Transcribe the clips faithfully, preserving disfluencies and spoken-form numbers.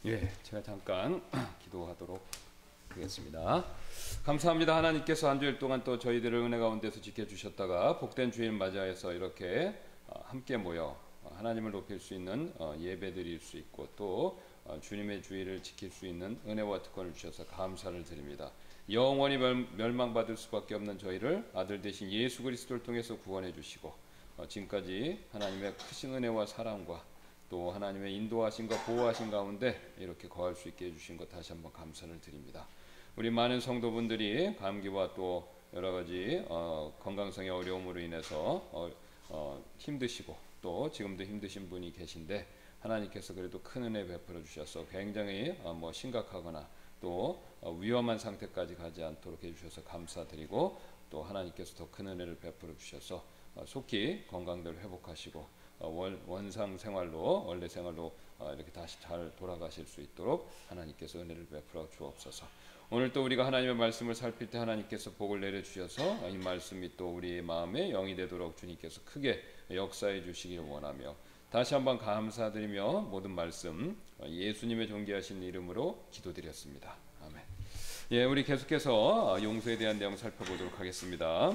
예, 제가 잠깐 기도하도록 하겠습니다. 감사합니다. 하나님께서 한 주일 동안 또 저희들을 은혜 가운데서 지켜주셨다가 복된 주일 맞이해서 이렇게 함께 모여 하나님을 높일 수 있는 예배 드릴 수 있고 또 주님의 주의를 지킬 수 있는 은혜와 특권을 주셔서 감사를 드립니다. 영원히 멸망받을 수밖에 없는 저희를 아들 되신 예수 그리스도를 통해서 구원해 주시고 지금까지 하나님의 크신 은혜와 사랑과 또 하나님의 인도하심과 보호하심 가운데 이렇게 거할 수 있게 해주신 것 다시 한번 감사를 드립니다. 우리 많은 성도분들이 감기와 또 여러 가지 어, 건강상의 어려움으로 인해서 어, 어, 힘드시고 또 지금도 힘드신 분이 계신데 하나님께서 그래도 큰 은혜 베풀어 주셔서 굉장히 어, 뭐 심각하거나 또 어, 위험한 상태까지 가지 않도록 해주셔서 감사드리고 또 하나님께서 더 큰 은혜를 베풀어 주셔서 어, 속히 건강들 회복하시고 원, 원상 생활로 원래 생활로 이렇게 다시 잘 돌아가실 수 있도록 하나님께서 은혜를 베풀어 주옵소서. 오늘 또 우리가 하나님의 말씀을 살필 때 하나님께서 복을 내려 주셔서 이 말씀이 또 우리의 마음에 영이 되도록 주님께서 크게 역사해 주시길 원하며 다시 한번 감사드리며 모든 말씀 예수님의 존귀하신 이름으로 기도드렸습니다. 아멘. 예, 우리 계속해서 용서에 대한 내용 살펴보도록 하겠습니다.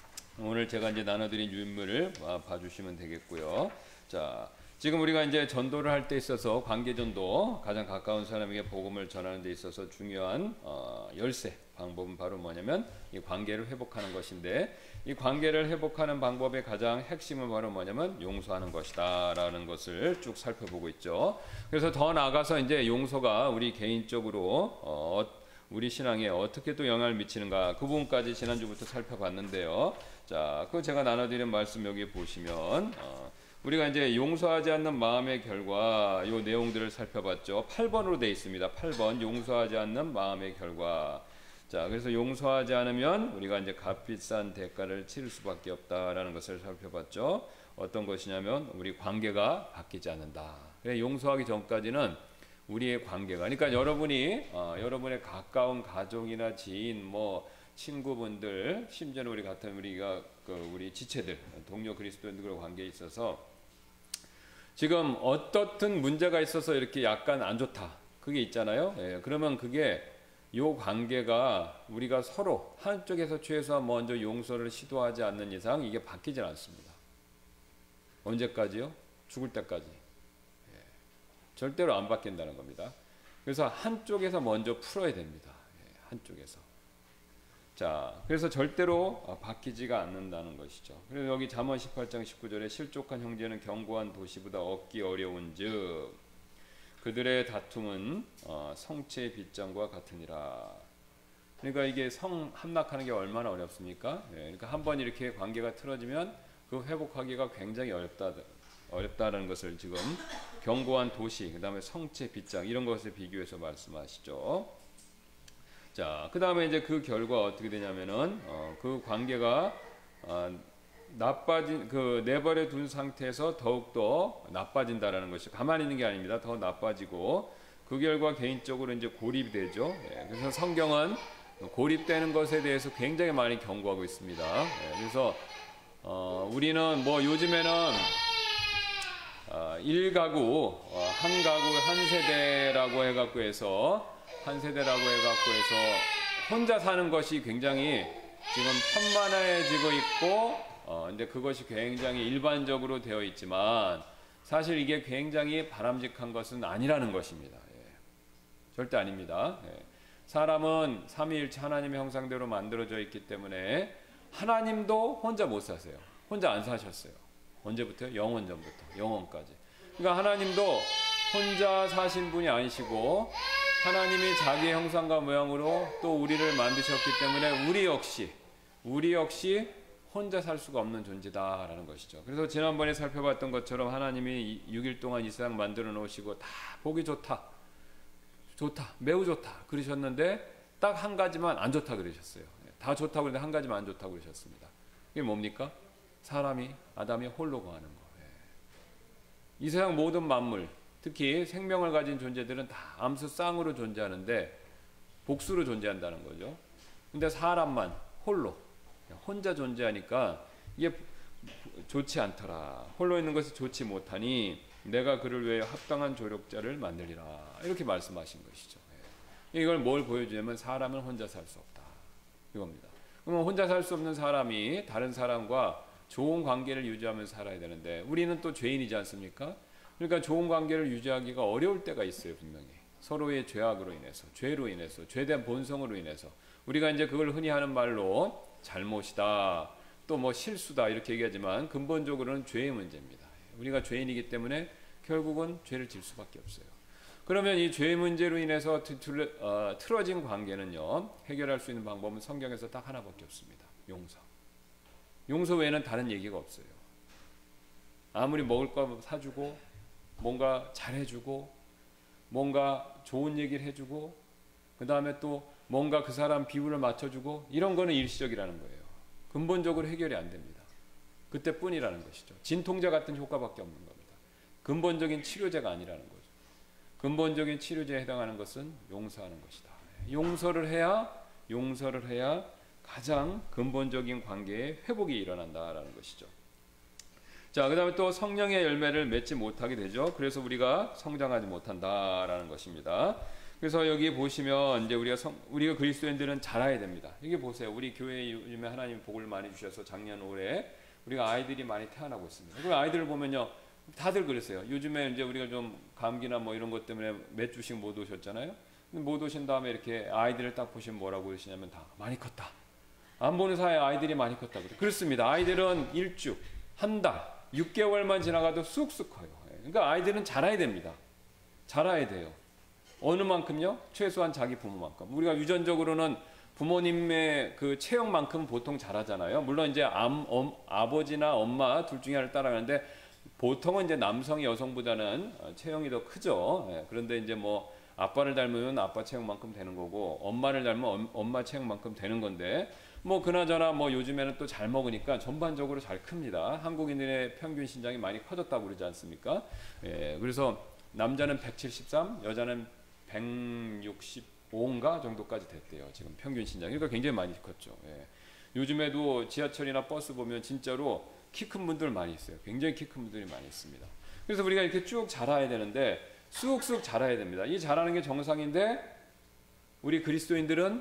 오늘 제가 이제 나눠드린 유인물을 봐주시면 되겠고요. 자, 지금 우리가 이제 전도를 할 때 있어서 관계전도, 가장 가까운 사람에게 복음을 전하는 데 있어서 중요한 어, 열쇠 방법은 바로 뭐냐면 이 관계를 회복하는 것인데, 이 관계를 회복하는 방법의 가장 핵심은 바로 뭐냐면 용서하는 것이다 라는 것을 쭉 살펴보고 있죠. 그래서 더 나아가서 이제 용서가 우리 개인적으로 어, 우리 신앙에 어떻게 또 영향을 미치는가, 그 부분까지 지난주부터 살펴봤는데요. 자, 그 제가 나눠드린 말씀 여기 보시면 어, 우리가 이제 용서하지 않는 마음의 결과 요 내용들을 살펴봤죠. 팔 번으로 되어 있습니다. 팔 번 용서하지 않는 마음의 결과. 자, 그래서 용서하지 않으면 우리가 이제 값비싼 대가를 치를 수밖에 없다라는 것을 살펴봤죠. 어떤 것이냐면 우리 관계가 바뀌지 않는다. 그래, 용서하기 전까지는 우리의 관계가, 그러니까 여러분이 어, 여러분의 가까운 가족이나 지인, 뭐 친구분들, 심지어는 우리 같은 우리가 그 우리 지체들, 동료 그리스도인들과 관계에 있어서 지금 어떻든 문제가 있어서 이렇게 약간 안 좋다, 그게 있잖아요. 예, 그러면 그게 요 관계가 우리가 서로 한쪽에서 최소한 먼저 용서를 시도하지 않는 이상 이게 바뀌질 않습니다. 언제까지요? 죽을 때까지. 예, 절대로 안 바뀐다는 겁니다. 그래서 한쪽에서 먼저 풀어야 됩니다. 예, 한쪽에서. 자, 그래서 절대로 바뀌지가 않는다는 것이죠. 그래서 여기 잠언 십팔 장 십구 절에 실족한 형제는 견고한 도시보다 얻기 어려운즉 그들의 다툼은 어, 성체의 빗장과 같으니라. 그러니까 이게 성 함락하는 게 얼마나 어렵습니까? 예, 그러니까 한번 이렇게 관계가 틀어지면 그 회복하기가 굉장히 어렵다, 어렵다는 것을 지금 견고한 도시, 그 다음에 성체 빗장 이런 것을 비교해서 말씀하시죠. 자, 그 다음에 이제 그 결과 어떻게 되냐면은, 어, 그 관계가, 어, 나빠진, 그, 내버려 둔 상태에서 더욱더 나빠진다라는 것이 가만히 있는 게 아닙니다. 더 나빠지고, 그 결과 개인적으로 이제 고립이 되죠. 예, 그래서 성경은 고립되는 것에 대해서 굉장히 많이 경고하고 있습니다. 예, 그래서, 어, 우리는 뭐 요즘에는, 어, 일가구, 어, 한 가구, 한 세대라고 해갖고 해서, 한 세대라고 해갖고 해서 혼자 사는 것이 굉장히 지금 편만해지고 있고, 어, 근데 그것이 굉장히 일반적으로 되어 있지만 사실 이게 굉장히 바람직한 것은 아니라는 것입니다. 예. 절대 아닙니다. 예. 사람은 삼위일체 하나님의 형상대로 만들어져 있기 때문에 하나님도 혼자 못 사세요. 혼자 안 사셨어요. 언제부터요? 영원 전부터, 영원까지. 그러니까 하나님도 혼자 사신 분이 아니시고 하나님이 자기의 형상과 모양으로 또 우리를 만드셨기 때문에 우리 역시 우리 역시 혼자 살 수가 없는 존재다라는 것이죠. 그래서 지난번에 살펴봤던 것처럼 하나님이 육 일 동안 이 세상 만들어 놓으시고 다 보기 좋다, 좋다, 매우 좋다 그러셨는데 딱 한 가지만 안 좋다 그러셨어요. 다 좋다고 그랬는데 한 가지만 안 좋다고 그러셨습니다. 그게 뭡니까? 사람이, 아담이 홀로 거하는 거예요. 이 세상 모든 만물, 특히 생명을 가진 존재들은 다 암수 쌍으로 존재하는데 복수로 존재한다는 거죠. 근데 사람만 홀로, 혼자 존재하니까 이게 좋지 않더라. 홀로 있는 것이 좋지 못하니 내가 그를 위해 합당한 조력자를 만들리라. 이렇게 말씀하신 것이죠. 이걸 뭘 보여주냐면 사람은 혼자 살 수 없다. 이겁니다. 그러면 혼자 살 수 없는 사람이 다른 사람과 좋은 관계를 유지하면서 살아야 되는데 우리는 또 죄인이지 않습니까? 그러니까 좋은 관계를 유지하기가 어려울 때가 있어요. 분명히. 서로의 죄악으로 인해서, 죄로 인해서, 죄된 본성으로 인해서 우리가 이제 그걸 흔히 하는 말로 잘못이다, 또 뭐 실수다 이렇게 얘기하지만 근본적으로는 죄의 문제입니다. 우리가 죄인이기 때문에 결국은 죄를 질 수밖에 없어요. 그러면 이 죄 문제로 인해서 틀, 어, 틀어진 관계는요, 해결할 수 있는 방법은 성경에서 딱 하나밖에 없습니다. 용서. 용서 외에는 다른 얘기가 없어요. 아무리 먹을 거 사주고 뭔가 잘해주고 뭔가 좋은 얘기를 해주고 그 다음에 또 뭔가 그 사람 비율을 맞춰주고 이런 거는 일시적이라는 거예요. 근본적으로 해결이 안 됩니다. 그때뿐이라는 것이죠. 진통제 같은 효과밖에 없는 겁니다. 근본적인 치료제가 아니라는 거죠. 근본적인 치료제에 해당하는 것은 용서하는 것이다. 용서를 해야 용서를 해야 가장 근본적인 관계의 회복이 일어난다라는 것이죠. 자, 그다음에 또 성령의 열매를 맺지 못하게 되죠. 그래서 우리가 성장하지 못한다라는 것입니다. 그래서 여기 보시면 이제 우리가 성, 우리가 그리스도인들은 자라야 됩니다. 여기 보세요. 우리 교회에 요즘에 하나님 복을 많이 주셔서 작년 올해 우리가 아이들이 많이 태어나고 있습니다. 그 아이들을 보면요, 다들 그랬어요. 요즘에 이제 우리가 좀 감기나 뭐 이런 것 때문에 몇 주씩 못 오셨잖아요. 못 오신 다음에 이렇게 아이들을 딱 보시면 뭐라고 그러시냐면 다 많이 컸다. 안 보는 사이에 아이들이 많이 컸다 그래. 그렇습니다. 아이들은 일주, 한 달, 육 개월만 지나가도 쑥쑥 커요. 그러니까 아이들은 자라야 됩니다. 자라야 돼요. 어느 만큼요? 최소한 자기 부모만큼. 우리가 유전적으로는 부모님의 그 체형만큼 보통 자라잖아요. 물론 이제 암, 엄, 아버지나 엄마 둘 중에 하나를 따라가는데 보통은 이제 남성이 여성보다는 체형이 더 크죠. 예, 그런데 이제 뭐 아빠를 닮으면 아빠 체형만큼 되는 거고 엄마를 닮으면 엄마 체형만큼 되는 건데 뭐 그나저나 뭐 요즘에는 또 잘 먹으니까 전반적으로 잘 큽니다. 한국인들의 평균 신장이 많이 커졌다고 그러지 않습니까? 예, 그래서 남자는 백칠십삼, 여자는 백육십오인가 정도까지 됐대요. 지금 평균 신장이. 그러니까 굉장히 많이 컸죠. 예. 요즘에도 지하철이나 버스 보면 진짜로 키 큰 분들 많이 있어요. 굉장히 키 큰 분들이 많이 있습니다. 그래서 우리가 이렇게 쭉 자라야 되는데 쑥쑥 자라야 됩니다. 이 자라는 게 정상인데 우리 그리스도인들은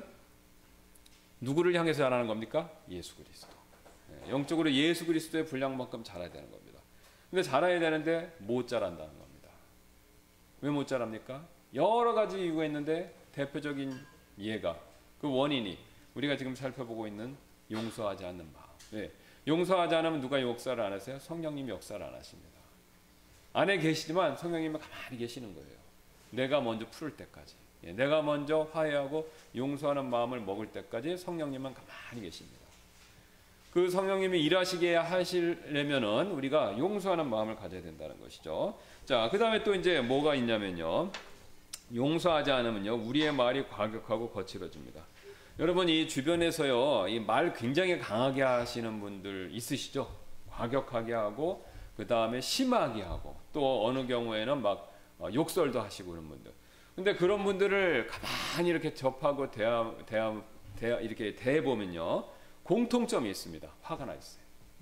누구를 향해서 자라는 겁니까? 예수 그리스도. 예. 영적으로 예수 그리스도의 분량만큼 자라야 되는 겁니다. 근데 자라야 되는데 못 자란다는 겁니다. 왜 못 자랍니까? 여러 가지 이유가 있는데 대표적인 예가, 그 원인이 우리가 지금 살펴보고 있는 용서하지 않는 마음. 네. 용서하지 않으면 누가 역사를 안 하세요? 성령님이 역사를 안 하십니다. 안에 계시지만 성령님은 가만히 계시는 거예요. 내가 먼저 풀을 때까지. 예, 내가 먼저 화해하고 용서하는 마음을 먹을 때까지 성령님은 가만히 계십니다. 그 성령님이 일하시게 하시려면은 우리가 용서하는 마음을 가져야 된다는 것이죠. 자, 그 다음에 또 이제 뭐가 있냐면요. 용서하지 않으면요, 우리의 말이 과격하고 거칠어집니다. 여러분, 이 주변에서요, 이 말 굉장히 강하게 하시는 분들 있으시죠? 과격하게 하고, 그 다음에 심하게 하고, 또 어느 경우에는 막 욕설도 하시고 그런 분들. 근데 그런 분들을 가만히 이렇게 접하고 대하, 대하, 대하, 이렇게 대해보면요, 공통점이 있습니다. 화가 나 있어요.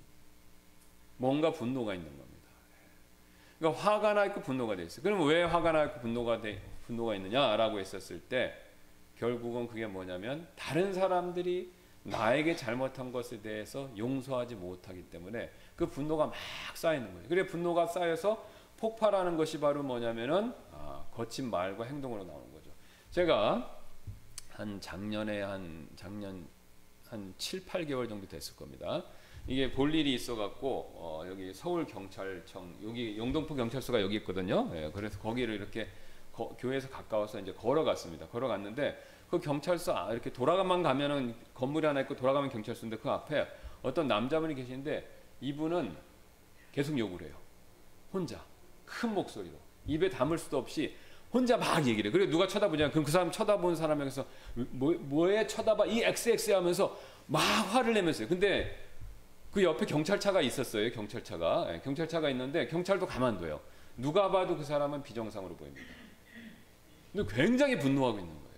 뭔가 분노가 있는 겁니다. 그러니까 화가 나 있고 분노가 돼 있어요. 그럼 왜 화가 나 있고 분노가 돼, 분노가 있느냐라고 했었을 때 결국은 그게 뭐냐면 다른 사람들이 나에게 잘못한 것에 대해서 용서하지 못하기 때문에 그 분노가 막 쌓이는 거예요. 그래 분노가 쌓여서 폭발하는 것이 바로 뭐냐면은 아, 거친 말과 행동으로 나오는 거죠. 제가 한 작년에 한 작년 한 칠, 팔 개월 정도 됐을 겁니다. 이게 볼 일이 있어갖고 어, 여기 서울 경찰청 여기 영등포 경찰서가 여기 있거든요. 예, 그래서 거기를 이렇게 거, 교회에서 가까워서 이제 걸어갔습니다. 걸어갔는데 그 경찰서 아, 이렇게 돌아가만 가면은 건물이 하나 있고 돌아가면 경찰서인데 그 앞에 어떤 남자분이 계시는데 이분은 계속 욕을 해요. 혼자 큰 목소리로 입에 담을 수도 없이 혼자 막 얘기를 해. 그래 누가 쳐다보냐? 그럼 그 사람 쳐다보는 사람에게서 뭐, 뭐에 쳐다봐 이 엑스엑스 하면서 막 화를 내면서요. 근데 그 옆에 경찰차가 있었어요. 경찰차가 네, 경찰차가 있는데 경찰도 가만둬요. 누가 봐도 그 사람은 비정상으로 보입니다. 근데 굉장히 분노하고 있는 거예요.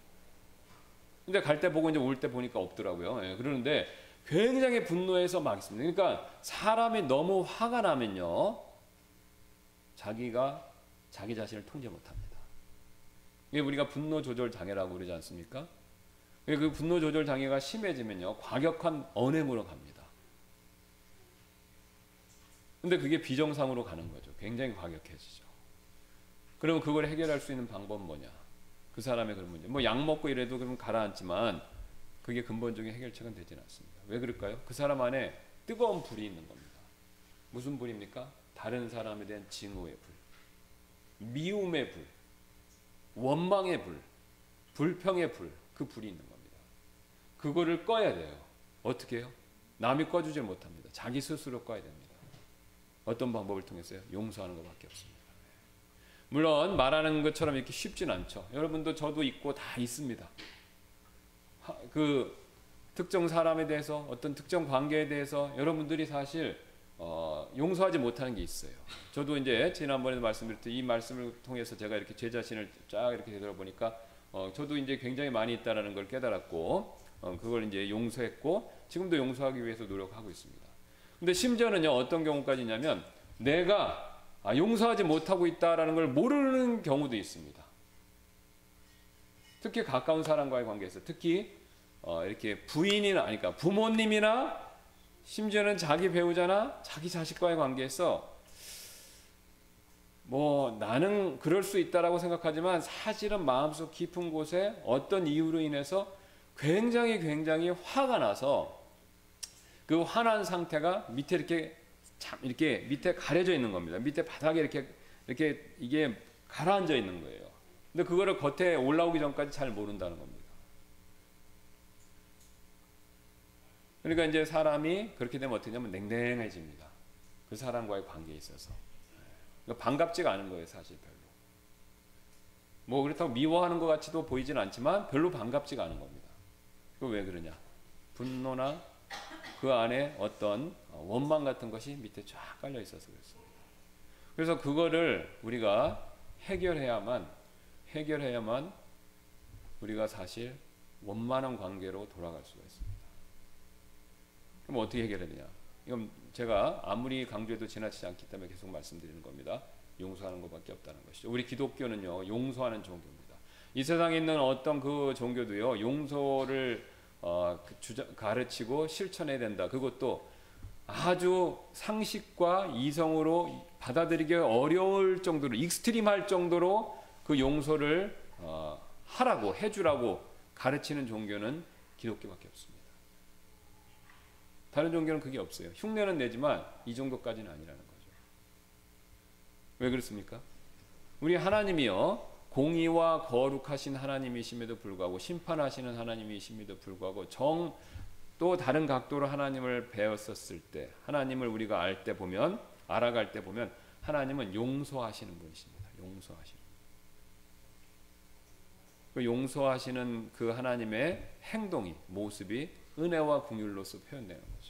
근데 갈 때 보고 이제 올 때 보니까 없더라고요. 네, 그러는데 굉장히 분노해서 막 있습니다. 그러니까 사람이 너무 화가 나면요 자기가 자기 자신을 통제 못합니다. 이게 우리가 분노 조절 장애라고 그러지 않습니까? 그 분노 조절 장애가 심해지면요, 과격한 언행으로 갑니다. 근데 그게 비정상으로 가는 거죠. 굉장히 과격해지죠. 그러면 그걸 해결할 수 있는 방법은 뭐냐? 그 사람의 그런 문제. 뭐 약 먹고 이래도 그럼 가라앉지만 그게 근본적인 해결책은 되지는 않습니다. 왜 그럴까요? 그 사람 안에 뜨거운 불이 있는 겁니다. 무슨 불입니까? 다른 사람에 대한 증오의 불, 미움의 불, 원망의 불, 불평의 불, 그 불이 있는 겁니다. 그거를 꺼야 돼요. 어떻게 해요? 남이 꺼주질 못합니다. 자기 스스로 꺼야 됩니다. 어떤 방법을 통해서요? 용서하는 것밖에 없습니다. 물론 말하는 것처럼 이렇게 쉽진 않죠. 여러분도 저도 있고 다 있습니다. 하, 그 특정 사람에 대해서, 어떤 특정 관계에 대해서 여러분들이 사실 어, 용서하지 못하는 게 있어요. 저도 이제 지난번에도 말씀드렸듯이 이 말씀을 통해서 제가 이렇게 제 자신을 쫙 이렇게 되돌아보니까 어, 저도 이제 굉장히 많이 있다라는 걸 깨달았고, 어, 그걸 이제 용서했고 지금도 용서하기 위해서 노력하고 있습니다. 근데 심지어는요, 어떤 경우까지 있냐면 내가 아, 용서하지 못하고 있다라는 걸 모르는 경우도 있습니다. 특히 가까운 사람과의 관계에서, 특히 어, 이렇게 부인이나, 아니, 그러니까 부모님이나 심지어는 자기 배우자나 자기 자식과의 관계에서 뭐 나는 그럴 수 있다라고 생각하지만 사실은 마음속 깊은 곳에 어떤 이유로 인해서 굉장히 굉장히 화가 나서 그 화난 상태가 밑에 이렇게 참 이렇게 밑에 가려져 있는 겁니다. 밑에 바닥에 이렇게 이렇게 이게 가라앉아 있는 거예요. 근데 그거를 겉에 올라오기 전까지 잘 모른다는 겁니다. 그러니까 이제 사람이 그렇게 되면 어떻게 되냐면 냉랭해집니다. 그 사람과의 관계에 있어서. 그러니까 반갑지가 않은 거예요, 사실 별로. 뭐 그렇다고 미워하는 것 같이도 보이진 않지만 별로 반갑지가 않은 겁니다. 그 왜 그러냐? 분노나 그 안에 어떤 원망 같은 것이 밑에 쫙 깔려 있어서 그렇습니다. 그래서 그거를 우리가 해결해야만 해결해야만 우리가 사실 원만한 관계로 돌아갈 수가 있습니다. 그럼 어떻게 해결해야 되냐? 이건 제가 아무리 강조해도 지나치지 않기 때문에 계속 말씀드리는 겁니다. 용서하는 것밖에 없다는 것이죠. 우리 기독교는요, 용서하는 종교입니다. 이 세상에 있는 어떤 그 종교도요, 용서를 어, 주자, 가르치고 실천해야 된다. 그것도 아주 상식과 이성으로 받아들이기 어려울 정도로, 익스트림할 정도로 그 용서를 어, 하라고, 해주라고 가르치는 종교는 기독교밖에 없습니다. 다른 종교는 그게 없어요. 흉내는 내지만 이 정도까지는 아니라는 거죠. 왜 그렇습니까? 우리 하나님이요, 공의와 거룩하신 하나님이심에도 불구하고, 심판하시는 하나님이심에도 불구하고, 정 또 다른 각도로 하나님을 배웠었을 때, 하나님을 우리가 알 때 보면, 알아갈 때 보면 하나님은 용서하시는 분이십니다. 용서하시는. 그 용서하시는 그 하나님의 행동이, 모습이 은혜와 긍휼로서 표현되는 거죠.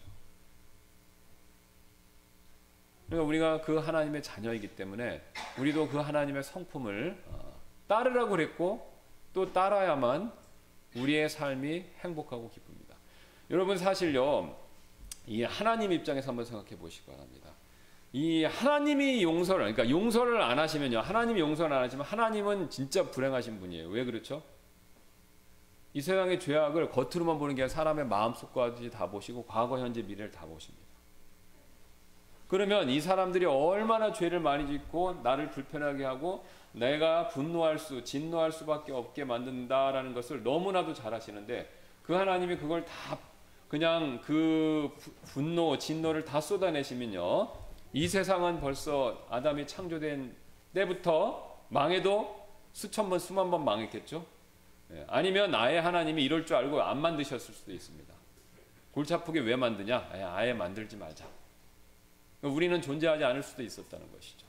그러니까 우리가 그 하나님의 자녀이기 때문에 우리도 그 하나님의 성품을 따르라고 그랬고, 또 따라야만 우리의 삶이 행복하고 기쁩니다. 여러분, 사실요, 이 하나님 입장에서 한번 생각해 보시기 바랍니다. 이 하나님이 용서를, 그러니까 용서를 안 하시면요, 하나님이 용서를 안 하시면 하나님은 진짜 불행하신 분이에요. 왜 그렇죠? 이 세상의 죄악을 겉으로만 보는 게 아니라 사람의 마음속까지 다 보시고 과거, 현재, 미래를 다 보십니다. 그러면 이 사람들이 얼마나 죄를 많이 짓고 나를 불편하게 하고 내가 분노할 수, 진노할 수밖에 없게 만든다라는 것을 너무나도 잘 아시는데, 그 하나님이 그걸 다 그냥 그 분노, 진노를 다 쏟아내시면요, 이 세상은 벌써 아담이 창조된 때부터 망해도 수천 번, 수만 번 망했겠죠. 아니면 아예 하나님이 이럴 줄 알고 안 만드셨을 수도 있습니다. 골치 아프게 왜 만드냐? 아예 만들지 말자. 우리는 존재하지 않을 수도 있었다는 것이죠.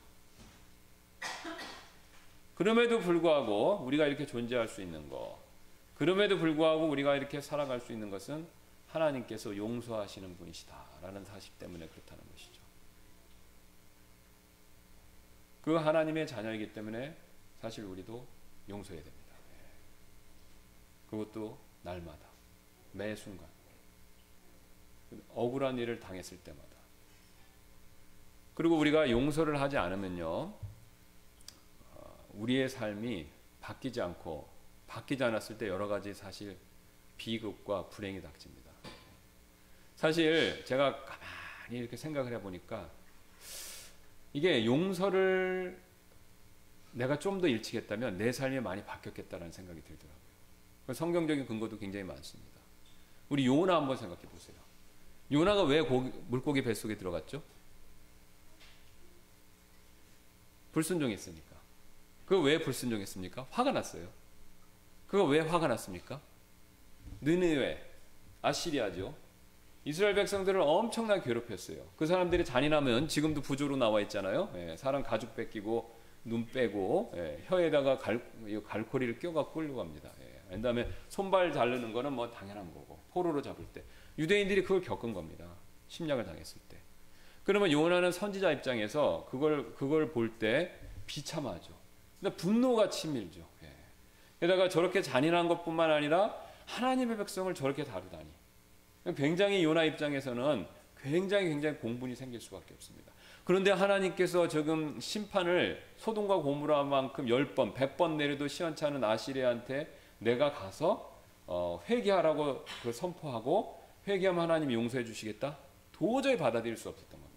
그럼에도 불구하고 우리가 이렇게 존재할 수 있는 것, 그럼에도 불구하고 우리가 이렇게 살아갈 수 있는 것은 하나님께서 용서하시는 분이시다라는 사실 때문에 그렇다는 것이죠. 그 하나님의 자녀이기 때문에 사실 우리도 용서해야 됩니다. 그것도 날마다, 매 순간, 억울한 일을 당했을 때마다. 그리고 우리가 용서를 하지 않으면요, 우리의 삶이 바뀌지 않고 바뀌지 않았을 때 여러 가지 사실 비극과 불행이 닥칩니다. 사실 제가 가만히 이렇게 생각을 해보니까 이게 용서를 내가 좀 더 일찍 했다면 내 삶이 많이 바뀌었겠다라는 생각이 들더라고요. 성경적인 근거도 굉장히 많습니다. 우리 요나 한번 생각해 보세요. 요나가 왜 고기, 물고기 뱃속에 들어갔죠? 불순종했으니까. 그거 왜 불순종했습니까? 화가 났어요. 그거 왜 화가 났습니까? 느느웨, 아시리아죠. 이스라엘 백성들을 엄청나게 괴롭혔어요. 그 사람들이 잔인하면 지금도 부조로 나와 있잖아요. 예, 사람 가죽 뺏기고 눈 빼고 예, 혀에다가 갈, 갈고리를 껴갖고 끌려고 합니다. 예, 그다음에 손발 자르는 거는 뭐 당연한 거고 포로로 잡을 때 유대인들이 그걸 겪은 겁니다. 침략을 당했을 때. 그러면 요나는 선지자 입장에서 그걸 그걸 볼 때 비참하죠. 근데 분노가 치밀죠. 예. 게다가 저렇게 잔인한 것뿐만 아니라 하나님의 백성을 저렇게 다루다니. 굉장히 요나 입장에서는 굉장히 굉장히 공분이 생길 수밖에 없습니다. 그런데 하나님께서 지금 심판을 소돔과 고모라만큼 열 번, 백 번 내려도 시원치 않은 아시리아한테 내가 가서 어, 회개하라고 그 선포하고 회개하면 하나님이 용서해 주시겠다? 도저히 받아들일 수 없었던 겁니다.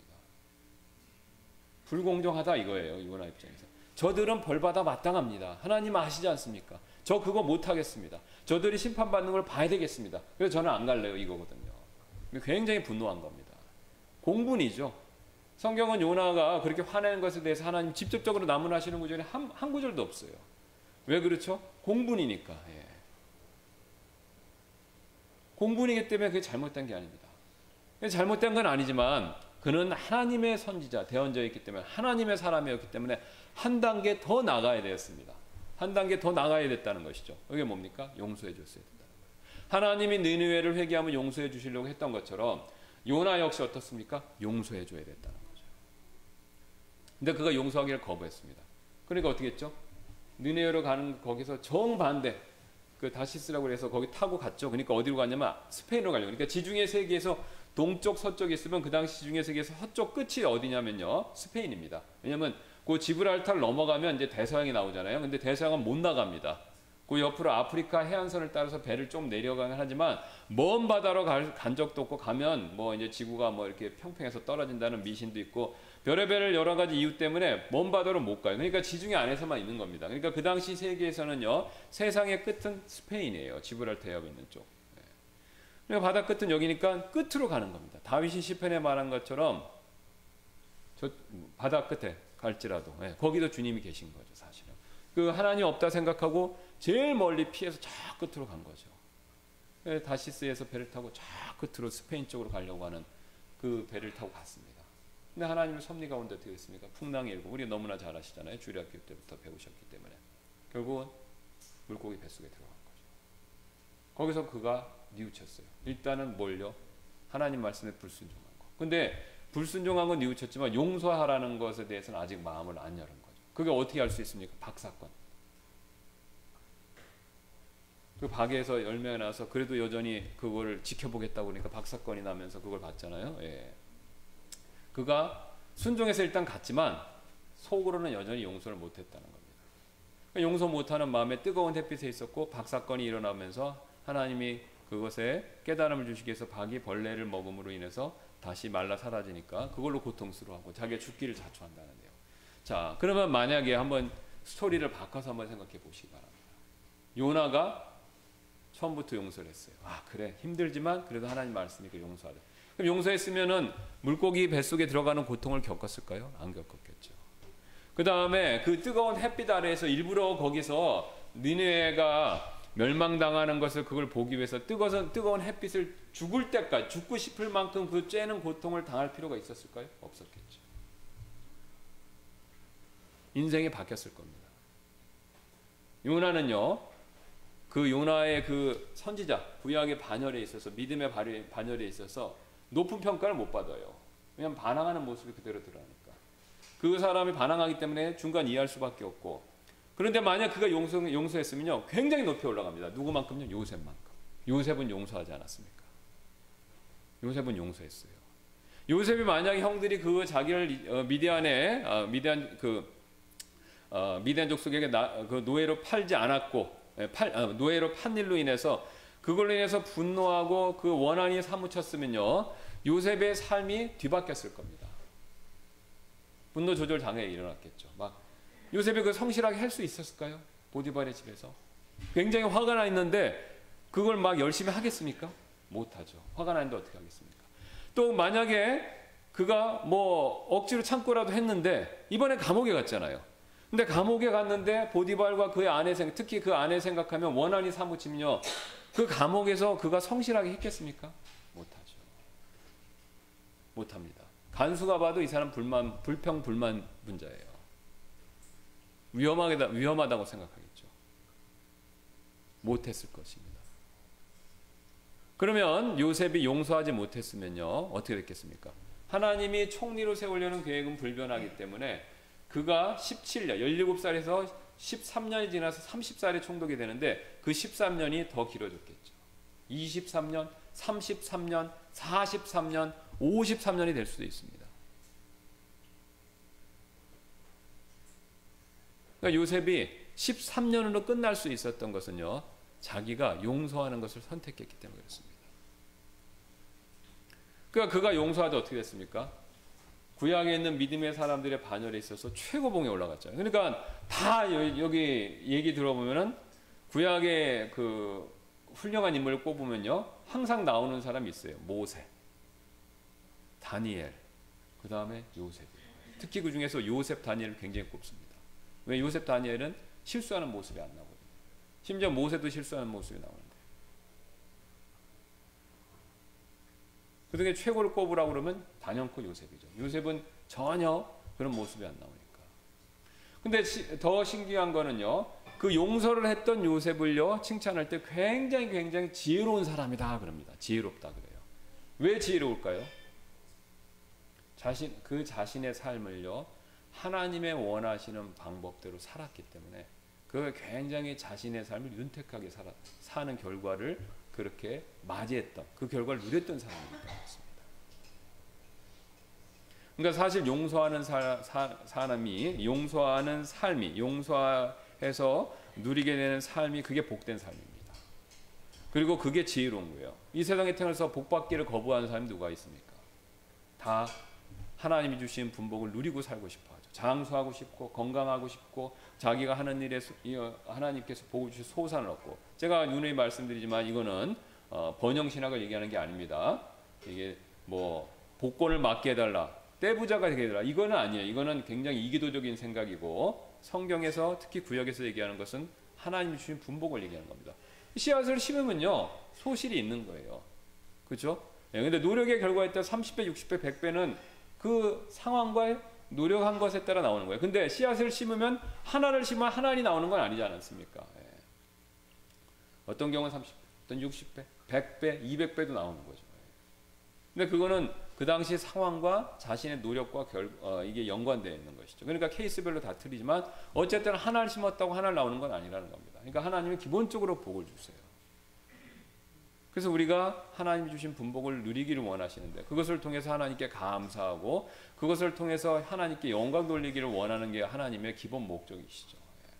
불공정하다 이거예요. 요나 입장에서. 저들은 벌받아 마땅합니다. 하나님 아시지 않습니까? 저 그거 못하겠습니다. 저들이 심판받는 걸 봐야 되겠습니다. 그래서 저는 안 갈래요 이거거든요. 굉장히 분노한 겁니다. 공분이죠. 성경은 요나가 그렇게 화내는 것에 대해서 하나님 직접적으로 나무라시는 구절이 한, 한 구절도 없어요. 왜 그렇죠? 공분이니까. 예. 공분이기 때문에 그게 잘못된 게 아닙니다. 잘못된 건 아니지만 그는 하나님의 선지자, 대언자였기 때문에 하나님의 사람이었기 때문에 한 단계 더 나가야 되었습니다. 한 단계 더 나가야 됐다는 것이죠. 이게 뭡니까? 용서해 줬어야 된다는 거예요. 하나님이 니느웨를 회개하면 용서해 주시려고 했던 것처럼 요나 역시 어떻습니까? 용서해 줘야 됐다는 거죠. 근데 그가 용서하기를 거부했습니다. 그러니까 어떻게 했죠? 니느웨로 가는 거기서 정반대 그 다시스라고 해서 거기 타고 갔죠. 그러니까 어디로 갔냐면 스페인으로 가려고. 그러니까 지중해 세계에서 동쪽 서쪽에 있으면 그 당시 지중해 세계에서 서쪽 끝이 어디냐면요. 스페인입니다. 왜냐면 그 지브랄타를 넘어가면 이제 대서양이 나오잖아요. 근데 대서양은 못 나갑니다. 그 옆으로 아프리카 해안선을 따라서 배를 좀 내려가긴 하지만 먼 바다로 갈, 간 적도 없고 가면 뭐 이제 지구가 뭐 이렇게 평평해서 떨어진다는 미신도 있고 별의별 여러 가지 이유 때문에 먼 바다로 못 가요. 그러니까 지중해 안에서만 있는 겁니다. 그러니까 그 당시 세계에서는요. 세상의 끝은 스페인이에요. 지브랄타 해협에 있는 쪽. 그러니까 바다 끝은 여기니까 끝으로 가는 겁니다. 다윗이 시편에 말한 것처럼 저 바다 끝에 갈지라도 예, 거기도 주님이 계신 거죠. 사실은 그 하나님 없다 생각하고 제일 멀리 피해서 저 끝으로 간 거죠. 예, 다시스에서 배를 타고 저 끝으로 스페인 쪽으로 가려고 하는 그 배를 타고 갔습니다. 근데 하나님의 섭리 가운데 어떻게 됐습니까? 풍랑이 일고 우리 너무나 잘 아시잖아요. 주일학교 때부터 배우셨기 때문에 결국은 물고기 뱃속에 들어간 거죠. 거기서 그가 뉘우쳤어요. 일단은 뭘요? 하나님 말씀에 불순종한 거. 근데 불순종한 건 뉘우쳤지만 용서하라는 것에 대해서는 아직 마음을 안 열은 거죠. 그게 어떻게 할 수 있습니까? 박사건. 그 박에서 열매가 나서 그래도 여전히 그거를 지켜보겠다고 그러니까 박사건이 나면서 그걸 봤잖아요. 예. 그가 순종해서 일단 갔지만 속으로는 여전히 용서를 못했다는 겁니다. 용서 못하는 마음에 뜨거운 햇빛에 있었고 박사건이 일어나면서 하나님이 그것에 깨달음을 주시기 위해서 박이 벌레를 먹음으로 인해서 다시 말라 사라지니까 그걸로 고통스러워하고 자기가 죽기를 자초한다는데요. 자, 그러면 만약에 한번 스토리를 바꿔서 한번 생각해 보시기 바랍니다. 요나가 처음부터 용서를 했어요. 아, 그래, 힘들지만 그래도 하나님 말씀이니까 용서하래. 그럼 용서했으면은 물고기 뱃속에 들어가는 고통을 겪었을까요? 안 겪었겠죠. 그 다음에 그 뜨거운 햇빛 아래에서 일부러 거기서 니느웨가 멸망당하는 것을 그걸 보기 위해서 뜨거운, 뜨거운 햇빛을 죽을 때까지 죽고 싶을 만큼 그 쬐는 고통을 당할 필요가 있었을까요? 없었겠죠. 인생이 바뀌었을 겁니다. 요나는요, 그 요나의 그 선지자, 구약의 반열에 있어서 믿음의 반열에 있어서 높은 평가를 못 받아요. 왜냐하면 반항하는 모습이 그대로 드러나니까. 그 사람이 반항하기 때문에 중간 이해할 수밖에 없고. 그런데 만약 그가 용서, 용서했으면요 굉장히 높이 올라갑니다. 누구만큼요? 요셉만큼. 요셉은 용서하지 않았습니까? 요셉은 용서했어요. 요셉이 만약 형들이 그 자기를 어, 미디안에 어, 미디안 그 어, 미디안 족속에게 나, 그 노예로 팔지 않았고 팔, 어, 노예로 판 일로 인해서 그걸로 인해서 분노하고 그 원한이 사무쳤으면요 요셉의 삶이 뒤바뀌었을 겁니다. 분노 조절 장애 일어났겠죠. 막 요셉이 그 성실하게 할 수 있었을까요? 보디발의 집에서 굉장히 화가 나 있는데 그걸 막 열심히 하겠습니까? 못하죠. 화가 나는데 어떻게 하겠습니까? 또 만약에 그가 뭐 억지로 참고라도 했는데 이번에 감옥에 갔잖아요. 근데 감옥에 갔는데 보디발과 그의 아내 생각, 특히 그 아내 생각하면 원한이 사무치면요 그 감옥에서 그가 성실하게 했겠습니까? 못하죠. 못합니다. 간수가 봐도 이 사람 불만, 불평 불만 분자예요. 위험하다, 위험하다고 생각하겠죠. 못했을 것입니다. 그러면 요셉이 용서하지 못했으면요 어떻게 됐겠습니까? 하나님이 총리로 세우려는 계획은 불변하기 때문에 그가 십칠 년, 열일곱 살에서 십삼 년이 지나서 삼십 살에 총독이 되는데 그 십삼 년이 더 길어졌겠죠. 이십삼 년, 삼십삼 년, 사십삼 년, 오십삼 년이 될 수도 있습니다. 그러니까 요셉이 십삼 년으로 끝날 수 있었던 것은요 자기가 용서하는 것을 선택했기 때문에 그렇습니다. 그러니까 그가 용서하다 어떻게 됐습니까? 구약에 있는 믿음의 사람들의 반열에 있어서 최고봉에 올라갔잖아요. 그러니까 다 여기 얘기 들어보면은 구약의 그 훌륭한 인물을 꼽으면요 항상 나오는 사람이 있어요. 모세, 다니엘, 그 다음에 요셉. 특히 그 중에서 요셉, 다니엘을 굉장히 꼽습니다. 왜? 요셉, 다니엘은 실수하는 모습이 안 나오거든요. 심지어 모세도 실수하는 모습이 나오는데. 그 중에 최고를 꼽으라고 그러면 단연코 요셉이죠. 요셉은 전혀 그런 모습이 안 나오니까. 근데 시, 더 신기한 거는요. 그 용서를 했던 요셉을요. 칭찬할 때 굉장히 굉장히 지혜로운 사람이다 그럽니다. 지혜롭다 그래요. 왜 지혜로울까요? 자신, 그 자신의 삶을요. 하나님의 원하시는 방법대로 살았기 때문에 그 굉장히 자신의 삶을 윤택하게 살아, 사는 결과를 그렇게 맞이했던 그 결과를 누렸던 사람입니다. 그러니까 사실 용서하는 사, 사, 사람이 용서하는 삶이 용서해서 누리게 되는 삶이 그게 복된 삶입니다. 그리고 그게 지혜로운 거예요. 이 세상에 태어나서 복받기를 거부하는 사람이 누가 있습니까? 다 하나님이 주신 분복을 누리고 살고 싶어 하죠. 장수하고 싶고 건강하고 싶고 자기가 하는 일에 하나님께서 복을 주신 소산을 얻고 제가 누누이 말씀드리지만 이거는 어, 번영신학을 얘기하는 게 아닙니다. 이게 뭐 복권을 맞게 해달라 떼부자가 되게 해달라 이거는 아니에요. 이거는 굉장히 이기도적인 생각이고 성경에서 특히 구약에서 얘기하는 것은 하나님이 주신 분복을 얘기하는 겁니다. 씨앗을 심으면요 소실이 있는 거예요. 그렇죠? 예, 근데 노력의 결과에 따라 삼십 배, 육십 배, 백 배는 그 상황과 노력한 것에 따라 나오는 거예요. 근데 씨앗을 심으면 하나를 심으면 하나이 나오는 건 아니지 않습니까? 예. 어떤 경우는 삼십 배, 어떤 육십 배, 백 배, 이백 배도 나오는 거죠. 근데 그거는 그 당시 상황과 자신의 노력과 결, 어, 이게 연관되어 있는 것이죠. 그러니까 케이스별로 다 틀리지만 어쨌든 하나를 심었다고 하나를 나오는 건 아니라는 겁니다. 그러니까 하나님은 기본적으로 복을 주세요. 그래서 우리가 하나님이 주신 분복을 누리기를 원하시는데 그것을 통해서 하나님께 감사하고 그것을 통해서 하나님께 영광 돌리기를 원하는 게 하나님의 기본 목적이시죠.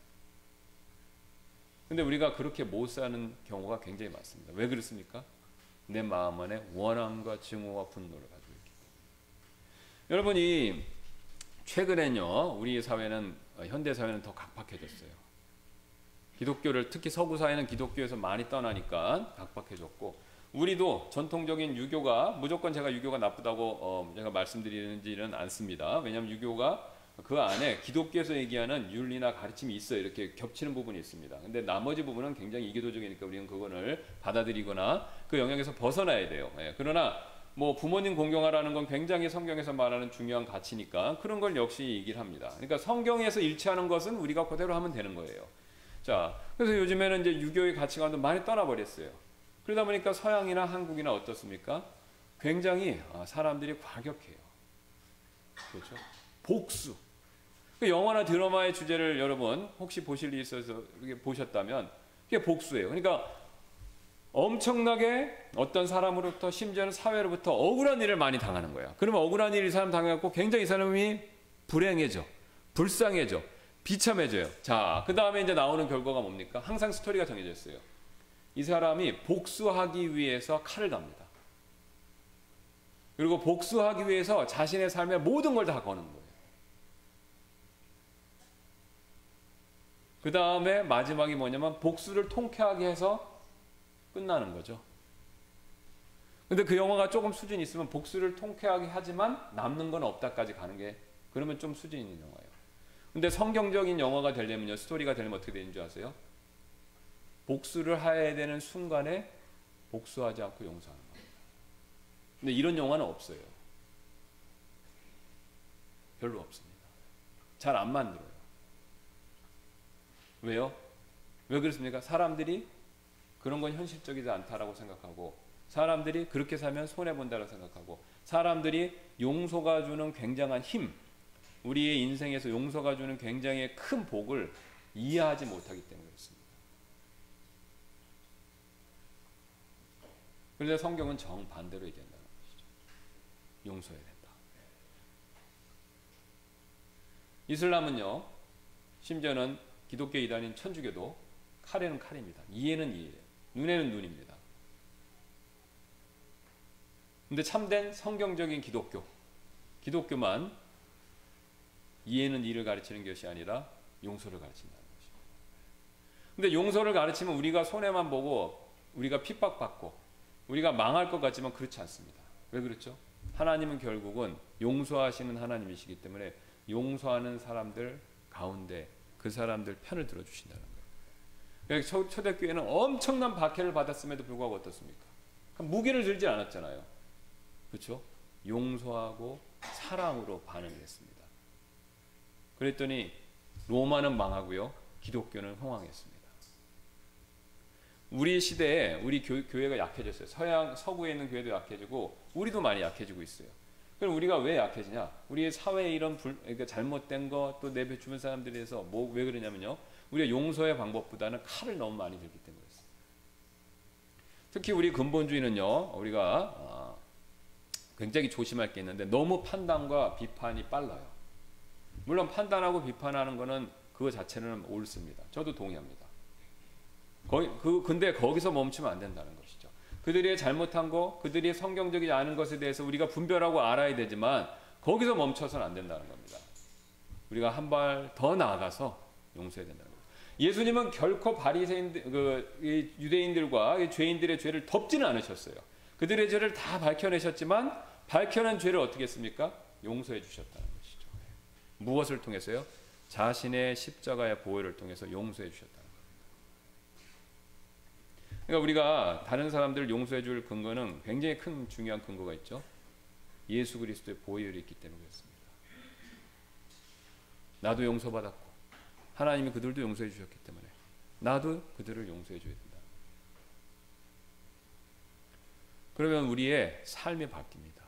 근데 우리가 그렇게 못 사는 경우가 굉장히 많습니다. 왜 그렇습니까? 내 마음 안에 원함과 증오와 분노를 가지고 있기 때문에. 여러분이 최근엔요 우리 사회는 현대 사회는 더 각박해졌어요. 기독교를 특히 서구 사회는 기독교에서 많이 떠나니까 각박해졌고 우리도 전통적인 유교가 무조건 제가 유교가 나쁘다고 어 제가 말씀드리지는 않습니다. 왜냐하면 유교가 그 안에 기독교에서 얘기하는 윤리나 가르침이 있어요. 이렇게 겹치는 부분이 있습니다. 근데 나머지 부분은 굉장히 이기도적이니까 우리는 그거를 받아들이거나 그 영역에서 벗어나야 돼요. 예. 그러나 뭐 부모님 공경하라는 건 굉장히 성경에서 말하는 중요한 가치니까 그런 걸 역시 얘기를 합니다. 그러니까 성경에서 일치하는 것은 우리가 그대로 하면 되는 거예요. 자, 그래서 요즘에는 이제 유교의 가치관도 많이 떠나버렸어요. 그러다 보니까 서양이나 한국이나 어떻습니까? 굉장히 사람들이 과격해요. 그렇죠? 복수. 그 영화나 드라마의 주제를 여러분 혹시 보실 일이 있어서 보셨다면 그게 복수예요. 그러니까 엄청나게 어떤 사람으로부터 심지어는 사회로부터 억울한 일을 많이 당하는 거야. 그러면 억울한 일을 이 사람 당해갖고 굉장히 이 사람이 불행해져, 불쌍해져. 비참해져요. 자, 그 다음에 이제 나오는 결과가 뭡니까? 항상 스토리가 정해져 있어요. 이 사람이 복수하기 위해서 칼을 갑니다. 그리고 복수하기 위해서 자신의 삶의 모든 걸 다 거는 거예요. 그 다음에 마지막이 뭐냐면 복수를 통쾌하게 해서 끝나는 거죠. 근데 그 영화가 조금 수준이 있으면 복수를 통쾌하게 하지만 남는 건 없다까지 가는 게, 그러면 좀 수준 있는 영화예요. 근데 성경적인 영화가 되려면요, 스토리가 되려면 어떻게 되는 줄 아세요? 복수를 해야 되는 순간에 복수하지 않고 용서하는 겁니다. 근데 이런 영화는 없어요. 별로 없습니다. 잘 안 만들어요. 왜요? 왜 그렇습니까? 사람들이 그런 건 현실적이지 않다라고 생각하고, 사람들이 그렇게 살면 손해본다고 생각하고, 사람들이 용서가 주는 굉장한 힘, 우리의 인생에서 용서가 주는 굉장히 큰 복을 이해하지 못하기 때문에 그렇습니다. 그런데 성경은 정반대로 얘기한다는 것이죠. 용서해야 된다. 이슬람은요, 심지어는 기독교 이단인 천주교도 칼에는 칼입니다. 이해는 이해예요. 눈에는 눈입니다. 근데 참된 성경적인 기독교, 기독교만 이해는 이를 가르치는 것이 아니라 용서를 가르친다는 것입니다. 근데 용서를 가르치면 우리가 손해만 보고 우리가 핍박받고 우리가 망할 것 같지만 그렇지 않습니다. 왜 그렇죠? 하나님은 결국은 용서하시는 하나님이시기 때문에 용서하는 사람들 가운데 그 사람들 편을 들어주신다는 거예요. 초, 초대교회는 엄청난 박해를 받았음에도 불구하고 어떻습니까? 무기를 들지 않았잖아요. 그렇죠? 용서하고 사랑으로 반응했습니다. 그랬더니 로마는 망하고요, 기독교는 흥왕했습니다. 우리 시대에 우리 교, 교회가 약해졌어요. 서양 서구에 있는 교회도 약해지고 우리도 많이 약해지고 있어요. 그럼 우리가 왜 약해지냐? 우리의 사회에 이런 불, 그러니까 잘못된 거 또 내배 주변 사람들에 대해서 뭐 왜 그러냐면요, 우리가 용서의 방법보다는 칼을 너무 많이 들기 때문이었어요. 특히 우리 근본주의는요, 우리가 어, 굉장히 조심할 게 있는데 너무 판단과 비판이 빨라요. 물론 판단하고 비판하는 거는 그거 자체는 옳습니다. 저도 동의합니다. 거의, 그, 근데 거기서 멈추면 안 된다는 것이죠. 그들이 잘못한 거, 그들이 성경적이지 않은 것에 대해서 우리가 분별하고 알아야 되지만 거기서 멈춰서는 안 된다는 겁니다. 우리가 한 발 더 나아가서 용서해야 된다는 겁니다. 예수님은 결코 바리새인들, 그 유대인들과 죄인들의 죄를 덮지는 않으셨어요. 그들의 죄를 다 밝혀내셨지만 밝혀낸 죄를 어떻게 했습니까? 용서해 주셨다는 것이죠. 무엇을 통해서요? 자신의 십자가의 보혈을 통해서 용서해 주셨다는 겁니다. 그러니까 우리가 다른 사람들을 용서해 줄 근거는 굉장히 큰 중요한 근거가 있죠. 예수 그리스도의 보혈이 있기 때문에 그렇습니다. 나도 용서받았고 하나님이 그들도 용서해 주셨기 때문에 나도 그들을 용서해 줘야 된다. 그러면 우리의 삶이 바뀝니다.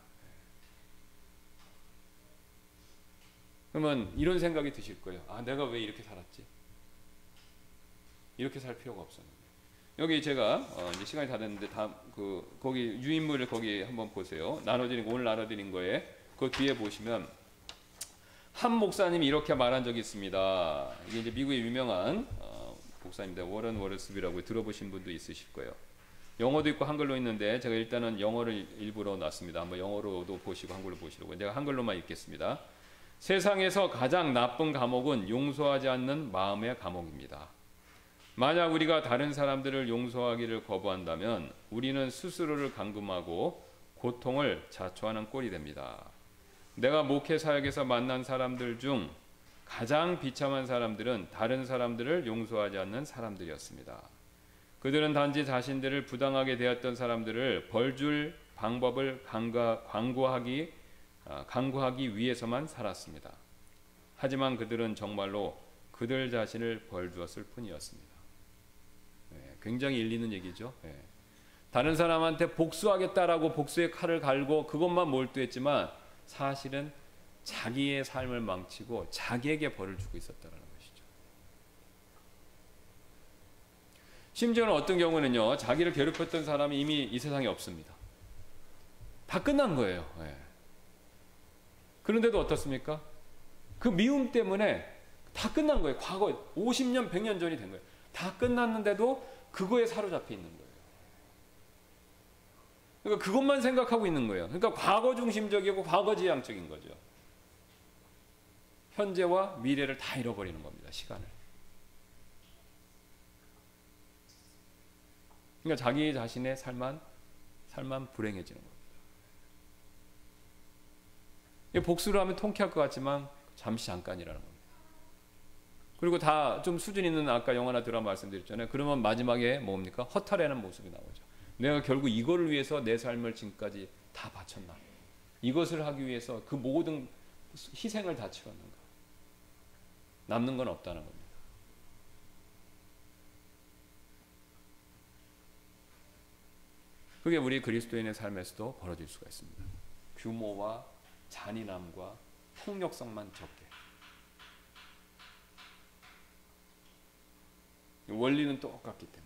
그러면 이런 생각이 드실 거예요. 아, 내가 왜 이렇게 살았지? 이렇게 살 필요가 없었는데. 여기 제가 어 이제 시간이 다 됐는데 다 그 거기 유인물을 거기 한번 보세요. 나눠드린 오늘 나눠드린 거에 그 뒤에 보시면 한 목사님이 이렇게 말한 적이 있습니다. 이게 이제 미국의 유명한 어 목사입니다. 워런 워럴스비라고 들어보신 분도 있으실 거예요. 영어도 있고 한글로 있는데 제가 일단은 영어를 일부러 놨습니다. 한번 영어로도 보시고 한글로 보시라고. 제가 한글로만 읽겠습니다. 세상에서 가장 나쁜 감옥은 용서하지 않는 마음의 감옥입니다. 만약 우리가 다른 사람들을 용서하기를 거부한다면 우리는 스스로를 감금하고 고통을 자초하는 꼴이 됩니다. 내가 목회 사역에서 만난 사람들 중 가장 비참한 사람들은 다른 사람들을 용서하지 않는 사람들이었습니다. 그들은 단지 자신들을 부당하게 대했던 사람들을 벌줄 방법을 강가, 강구하기, 아, 강구하기 위해서만 살았습니다. 하지만 그들은 정말로 그들 자신을 벌주었을 뿐이었습니다. 네, 굉장히 일리 있는 얘기죠. 네. 다른 사람한테 복수하겠다라고 복수의 칼을 갈고 그것만 몰두했지만 사실은 자기의 삶을 망치고 자기에게 벌을 주고 있었다는 것이죠. 심지어는 어떤 경우는요, 자기를 괴롭혔던 사람이 이미 이 세상에 없습니다. 다 끝난 거예요. 네. 그런데도 어떻습니까? 그 미움 때문에 다 끝난 거예요. 과거 오십 년, 백 년 전이 된 거예요. 다 끝났는데도 그거에 사로잡혀 있는 거예요. 그러니까 그것만 생각하고 있는 거예요. 그러니까 과거 중심적이고 과거 지향적인 거죠. 현재와 미래를 다 잃어버리는 겁니다. 시간을. 그러니까 자기 자신의 삶만 삶만 불행해지는 겁니다. 복수를 하면 통쾌할 것 같지만 잠시 잠깐이라는 겁니다. 그리고 다 좀 수준 있는 아까 영화나 드라마 말씀드렸잖아요. 그러면 마지막에 뭡니까? 허탈해하는 모습이 나오죠. 내가 결국 이거를 위해서 내 삶을 지금까지 다 바쳤나? 이것을 하기 위해서 그 모든 희생을 다 치렀는가? 남는 건 없다는 겁니다. 그게 우리 그리스도인의 삶에서도 벌어질 수가 있습니다. 규모와 잔인함과 폭력성만 적게. 원리는 똑같기 때문에.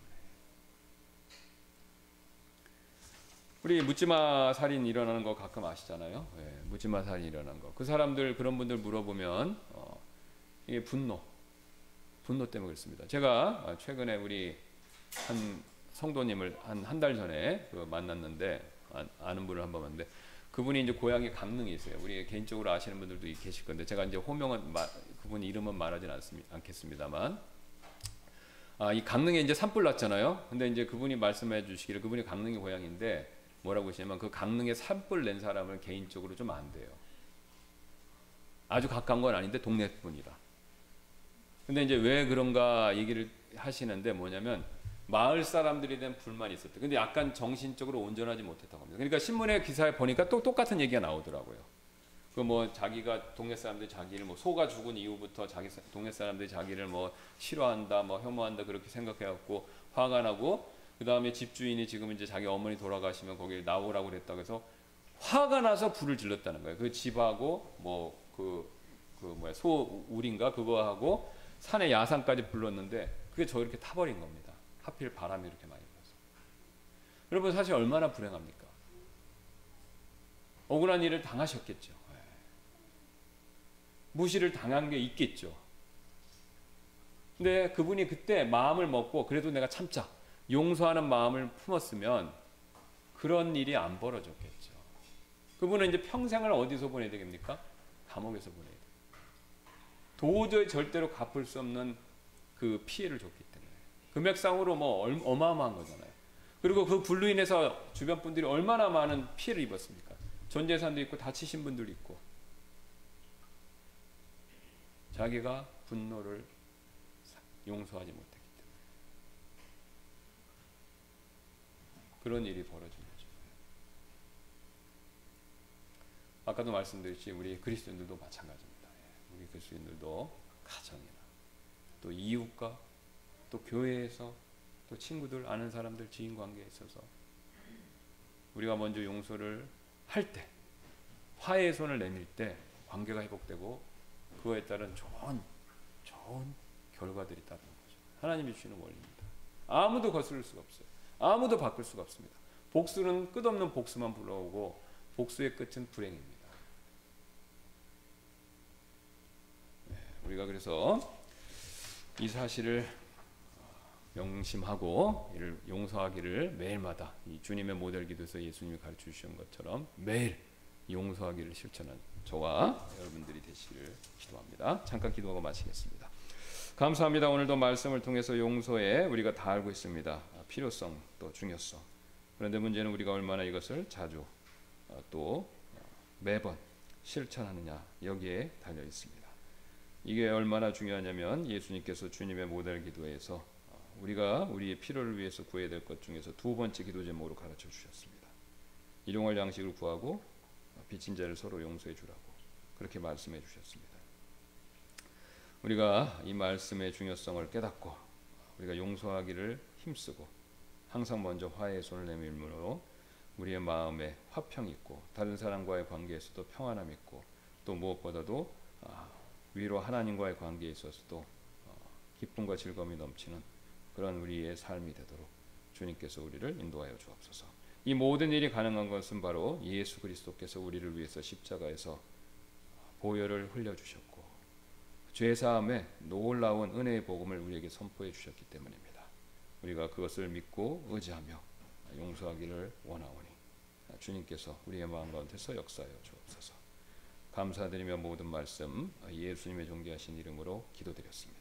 우리 묻지마 살인 일어나는 거 가끔 아시잖아요. 네, 묻지마 살인 일어나는 거. 그 사람들 그런 분들 물어보면 어, 이게 분노, 분노 때문에 그렇습니다. 제가 최근에 우리 한 성도님을 한 한 달 전에 그 만났는데 아, 아는 분을 한번 만났는데 그분이 이제 고향에 강릉에 있어요. 우리 개인적으로 아시는 분들도 계실 건데 제가 이제 호명은 마, 그분 이름은 말하진 않습니다, 않겠습니다만 아, 이 강릉에 이제 산불 났잖아요. 근데 이제 그분이 말씀해 주시기를 그분이 강릉이 고향인데 뭐라고 하시냐면 그 강릉에 산불 낸 사람을 개인적으로 좀 안 돼요. 아주 가까운 건 아닌데 동네 분이라. 근데 이제 왜 그런가 얘기를 하시는데 뭐냐면 마을 사람들에 대한 불만이 있었대. 근데 약간 정신적으로 온전하지 못했다고 합니다. 그러니까 신문의 기사에 보니까 또 똑같은 얘기가 나오더라고요. 그 뭐 자기가 동네 사람들이 자기를 뭐 소가 죽은 이후부터 자기 동네 사람들이 자기를 뭐 싫어한다, 뭐 혐오한다 그렇게 생각해갖고 화가 나고 그 다음에 집주인이 지금 이제 자기 어머니 돌아가시면 거기 나오라고 그랬다고 해서 화가 나서 불을 질렀다는 거예요. 그 집하고 뭐 그 그 뭐야 소 우린가 그거 하고 산에 야산까지 불렀는데 그게 저 이렇게 타버린 겁니다. 하필 바람이 이렇게 많이 불어서. 여러분 사실 얼마나 불행합니까? 억울한 일을 당하셨겠죠. 무시를 당한 게 있겠죠. 근데 그분이 그때 마음을 먹고 그래도 내가 참자 용서하는 마음을 품었으면 그런 일이 안 벌어졌겠죠. 그분은 이제 평생을 어디서 보내야 되겠습니까? 감옥에서 보내야 돼요. 도저히 절대로 갚을 수 없는 그 피해를 줬기 때문에 금액상으로 뭐 어마어마한 거잖아요. 그리고 그 불로 인해서 주변 분들이 얼마나 많은 피해를 입었습니까? 전 재산도 있고 다치신 분들도 있고 자기가 분노를 용서하지 못했기 때문에 그런 일이 벌어진 거죠. 아까도 말씀드렸지 우리 그리스도인들도 마찬가지입니다. 우리 그리스도인들도 가정이나 또 이웃과 또 교회에서 또 친구들 아는 사람들 지인 관계에 있어서 우리가 먼저 용서를 할 때 화해의 손을 내밀 때 관계가 회복되고 그거에 따른 좋은 좋은 결과들이 따르는 거죠. 하나님이 주시는 원리입니다. 아무도 거스를 수가 없어요. 아무도 바꿀 수가 없습니다. 복수는 끝없는 복수만 불러오고 복수의 끝은 불행입니다. 네, 우리가 그래서 이 사실을 명심하고 이를 용서하기를 매일마다 이 주님의 모델 기도에서 예수님이 가르쳐 주신 것처럼 매일 용서하기를 실천하는 저와 여러분들이 되시기를 기도합니다. 잠깐 기도하고 마치겠습니다. 감사합니다. 오늘도 말씀을 통해서 용서에 우리가 다 알고 있습니다. 필요성 또 중요성. 그런데 문제는 우리가 얼마나 이것을 자주 또 매번 실천하느냐 여기에 달려 있습니다. 이게 얼마나 중요하냐면 예수님께서 주님의 모델 기도에서 우리가 우리의 필요를 위해서 구해야 될 것 중에서 두 번째 기도 제목으로 가르쳐 주셨습니다. 일용할 양식을 구하고 빚진 자를 서로 용서해 주라고 그렇게 말씀해 주셨습니다. 우리가 이 말씀의 중요성을 깨닫고 우리가 용서하기를 힘쓰고 항상 먼저 화해의 손을 내밀므로 우리의 마음에 화평이 있고 다른 사람과의 관계에서도 평안함이 있고 또 무엇보다도 위로 하나님과의 관계에 있어서도 기쁨과 즐거움이 넘치는 그런 우리의 삶이 되도록 주님께서 우리를 인도하여 주옵소서. 이 모든 일이 가능한 것은 바로 예수 그리스도께서 우리를 위해서 십자가에서 보혈을 흘려주셨고 죄사함의 놀라운 은혜의 복음을 우리에게 선포해 주셨기 때문입니다. 우리가 그것을 믿고 의지하며 용서하기를 원하오니 주님께서 우리의 마음 가운데서 역사하여 주옵소서. 감사드리며 모든 말씀 예수님의 존귀하신 이름으로 기도드렸습니다.